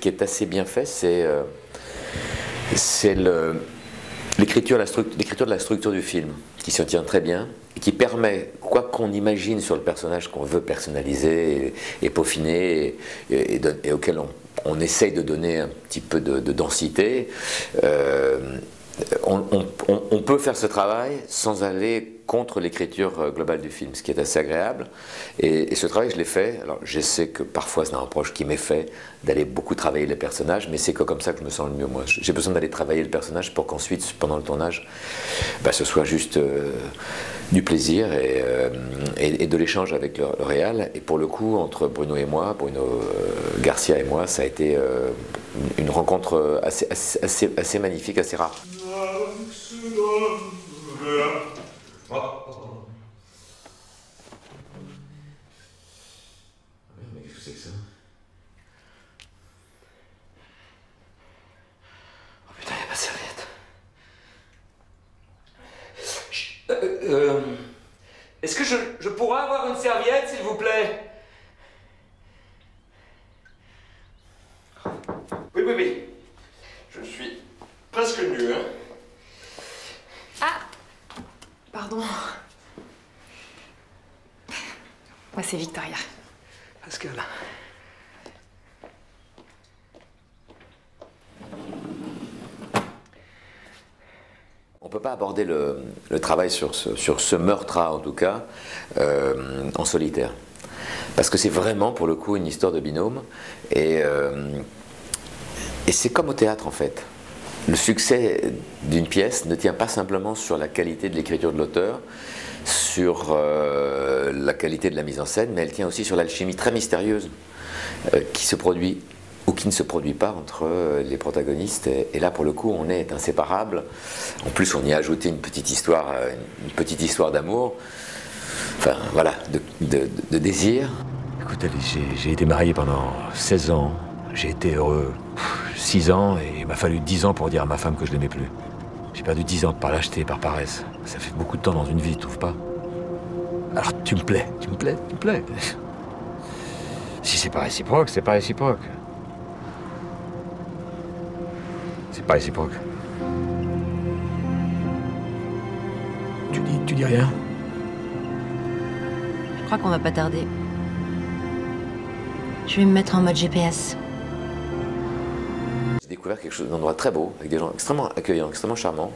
qui est assez bien fait, c'est l'écriture de la structure du film, qui s'en tient très bien, et qui permet, quoi qu'on imagine sur le personnage qu'on veut personnaliser et peaufiner, et auquel on essaye de donner un petit peu de densité, on peut faire ce travail sans aller contre l'écriture globale du film, ce qui est assez agréable. Et ce travail, je l'ai fait. Alors, je sais que parfois, c'est un reproche qui m'est fait d'aller beaucoup travailler les personnages, mais c'est que comme ça que je me sens le mieux, moi. J'ai besoin d'aller travailler le personnage pour qu'ensuite, pendant le tournage, ce soit juste du plaisir et de l'échange avec le réal. Et pour le coup, entre Bruno et moi, Bruno Garcia et moi, ça a été une rencontre assez magnifique, assez rare. Mais qu'est-ce que c'est que ça? Oh putain, y'a pas de serviette. Est-ce que je pourrais avoir une serviette, s'il vous plaît? Oui. Je suis presque nu, hein. Ah! Pardon. Moi, c'est Victoria. Pascal. On ne peut pas aborder le travail sur ce meurtre-là, en tout cas, en solitaire. Parce que c'est vraiment, pour le coup, une histoire de binôme. Et c'est comme au théâtre, en fait. Le succès d'une pièce ne tient pas simplement sur la qualité de l'écriture de l'auteur, sur la qualité de la mise en scène, mais elle tient aussi sur l'alchimie très mystérieuse qui se produit ou qui ne se produit pas entre les protagonistes. Et là, pour le coup, on est inséparables. En plus, on y a ajouté une petite histoire d'amour, enfin, voilà, de désir. Écoute, Alice, j'ai été marié pendant 16 ans. J'ai été heureux 6 ans et il m'a fallu 10 ans pour dire à ma femme que je l'aimais plus. J'ai perdu 10 ans par lâcheté, par paresse. Ça fait beaucoup de temps dans une vie, tu trouves pas? Alors tu me plais. Si c'est pas réciproque, c'est pas réciproque. C'est pas réciproque. Tu dis rien? Je crois qu'on va pas tarder. Je vais me mettre en mode GPS. J'ai découvert quelque chose d'un endroit très beau, avec des gens extrêmement accueillants, extrêmement charmants.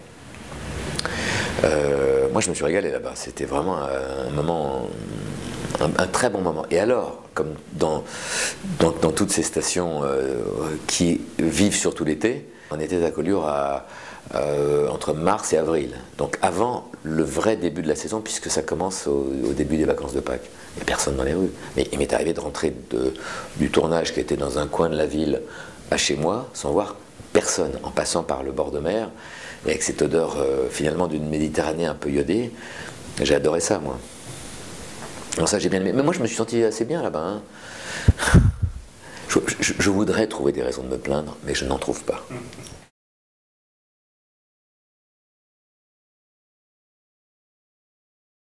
Moi, je me suis régalé là-bas. C'était vraiment un moment, un très bon moment. Et alors, comme dans toutes ces stations qui vivent surtout l'été, on était à Collioure entre mars et avril. Donc avant le vrai début de la saison, puisque ça commence au début des vacances de Pâques. Il n'y a personne dans les rues. Mais il m'est arrivé de rentrer du tournage qui était dans un coin de la ville à chez moi, sans voir personne, en passant par le bord de mer, et avec cette odeur finalement d'une Méditerranée un peu iodée. J'ai adoré ça, moi. Alors ça, j'ai bien aimé. Mais moi, je me suis senti assez bien là-bas. Hein. Je voudrais trouver des raisons de me plaindre, mais je n'en trouve pas.